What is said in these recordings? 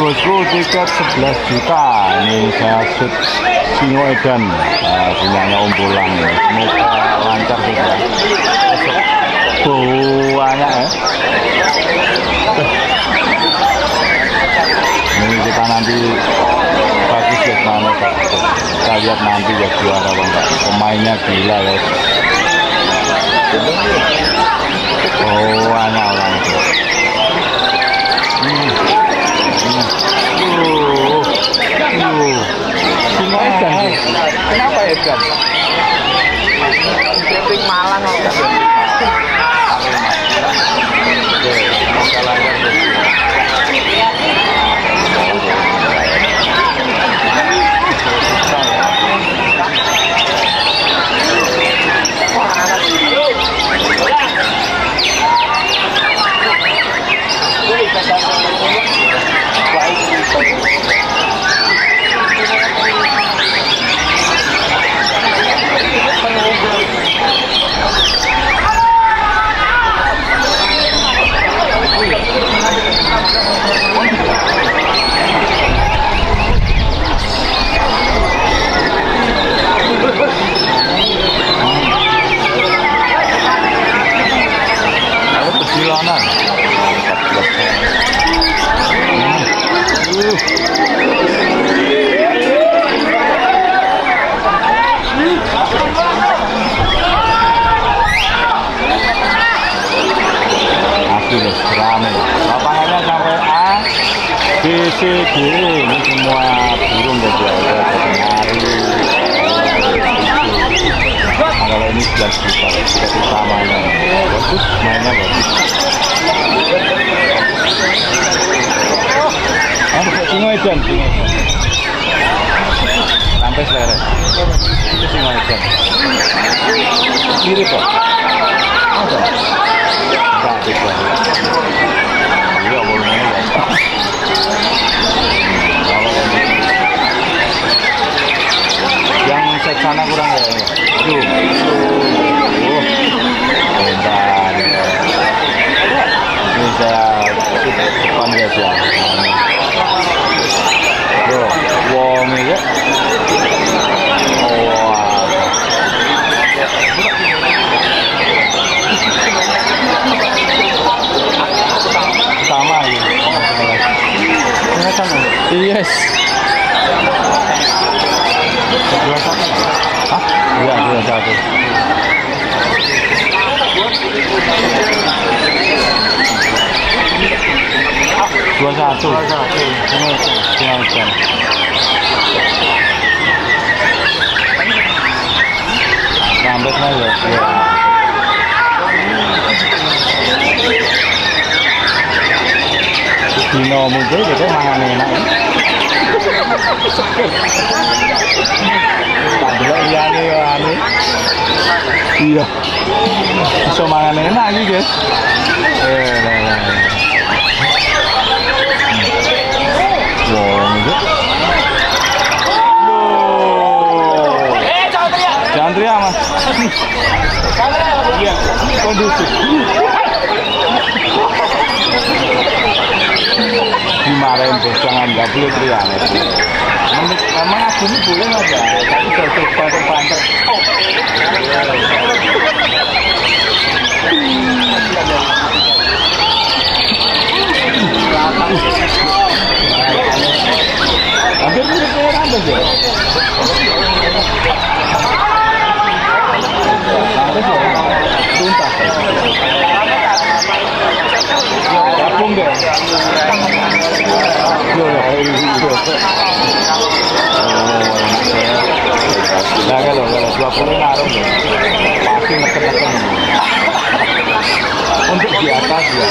bosku, tiket 11 juta. Ini saya shoot Singo Edan, punyanya Om Bolang ya. Semoga lancar juga. Banyak ya. Ini kita nanti bagus ya mana Pak. Kita lihat nanti ya juara Pak. Pemainnya gila ya. Banyak orang itu. Singo Edan. Kenapa Edan? Camping Malang kok. Lapangannya sampai A, B, C, D, ini semua burung dari awal kalau ini 11 juta tiket utamanya bagus, mainnya bagus. Singo Edan, sampai selera itu Singo Edan mirip kok ada enggak beda iya boleh yang set sana kurang ya aduh bentar ini saya depan guys ya bro wong ya sama ya kelihatan yes hah? Iya 21 rambutnya ya dino muncul gitu mangan enak tak delok liyane yo ane iya iso mangan enak iki guys wong iki jangan teriak mas iya kondusif dimarahin bos jangan nggak boleh teriak memang aku ini boleh aja tapi kalau banter-banter hampir mirip rambut ya tuntas gabung deh nah kalau 20 ngaruh ya pasti neken-neken untuk di atas ya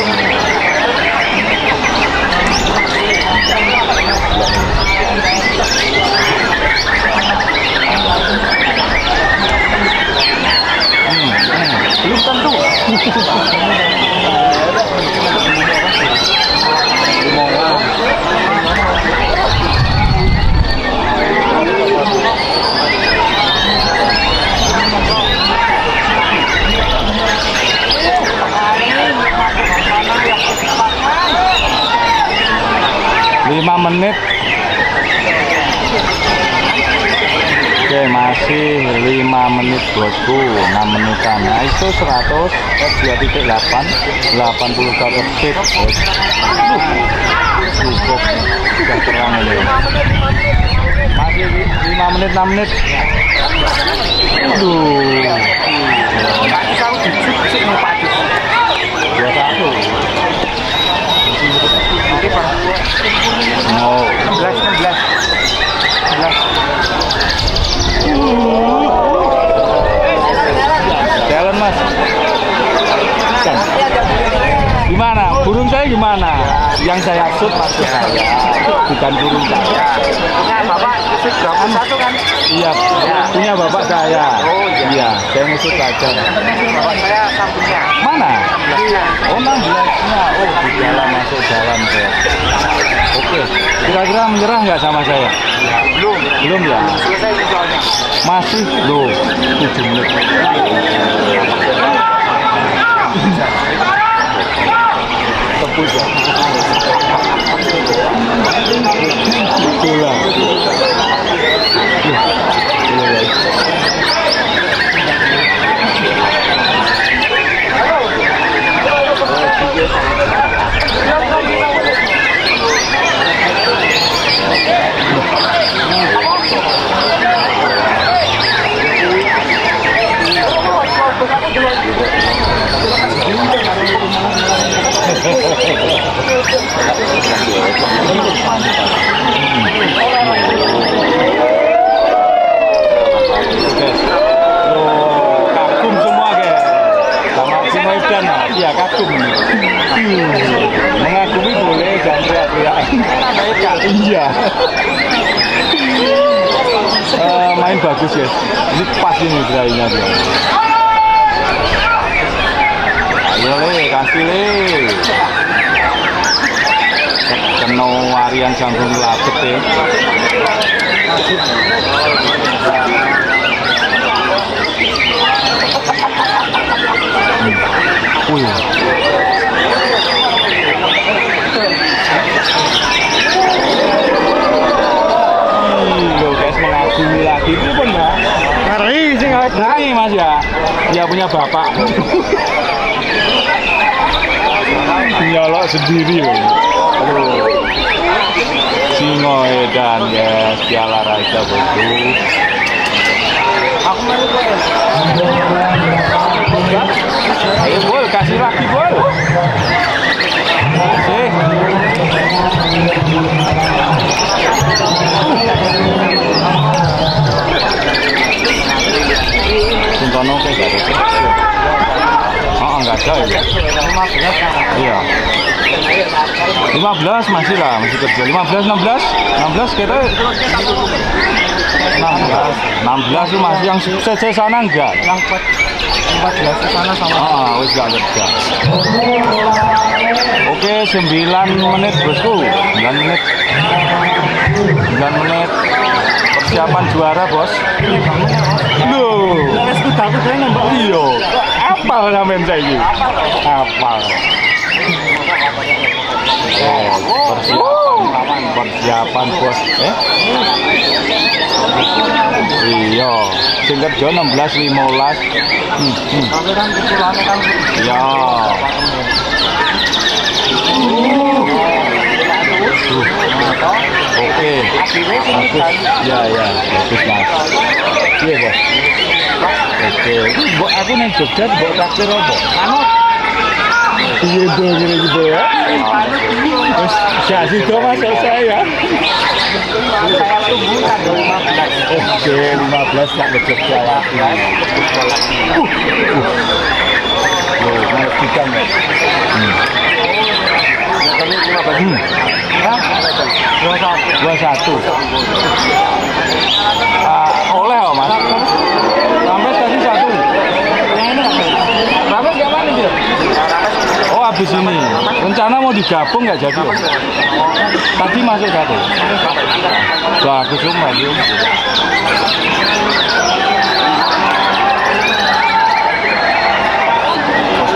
belum tentu 5 menit. Oke, masih 5 menit bosku, 6 menitan. Nah, itu 100 2.8 84 sip. Cukup sudah terang ini. Masih 5 menit 6 menit. Aduh. Oh, 16. Jalan mas. Gimana? Burung saya gimana? Yang saya shoot maksud saya, bukan burung saya. Punya bapak itu 21 kan? Iya, punya bapak saya. Oh iya, saya ngusut aja. Bapak saya sambungnya. Mana? 16-nya. Oh 16-nya. Oh di jalan, masuk jalan saya. Oke, kira-kira menyerah nggak sama saya? Belum. Belum ya? Selesai soalnya. Masih loh 7 menit. Tebus ya. Itulah. Kagum semua guys sama si Medan, ya kagum. Mengagumi boleh dan teriak-teriak. Iya. Main bagus guys. Ini pas ini berainya dia. Ayo le, kasih le. Kena warian sambung lapet ya. Loh guys, mengagumi lagi itu pun ya. Ngeri sih, ngeri mas ya. Dia punya bapak. Nyolok sendiri loh. Aduh. Singo edan guys, Piala Raja bosku. Ayo bol, kasih lagi bol. Kasih. Singkono kayak gak ada. Oh enggak ada ya. 15 iya. 15 masih lah, masih kerja. 15 16 kita 16 itu masih yang CC sana enggak? Yang 14 ke sana sama. Wis gak kerja. Oke, 9 menit bosku. 9 menit. 9 menit. Persiapan juara, bos. Loh, aku nembak. Iya. Apal sampean saiki? Apal. Persiapan bos. Iya, sing kerja 16 15. Ya. Oke. Ya, bagus mas. Iya bos. Oke. Mbok aku nang Jogja mbok traktir opo? Manut. Iya dong gitu ya. Terus jadi dong mas selesai ya. Saya tunggu tanggal 15. Oke, 15 tak ke Jogja lagi. Loh, mengajukan ya. Hah? 21. Oleh oh mas. Sampai tadi 1. Rames gak mana dia? Oh habis ini. Rencana mau digabung nggak jadi? Tadi masuk 1. Bagus cuma dia.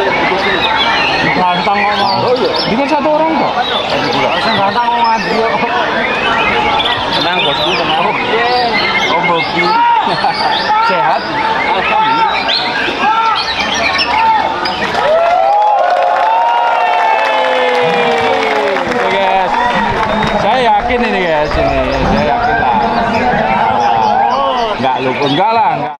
Gantang ngomong. Ini kan 1 orang kok. Gantang ngomong. Sehat? Alhamdulillah. Guys, saya yakin ini guys, saya yakin lah. Nggak luput, enggak lah.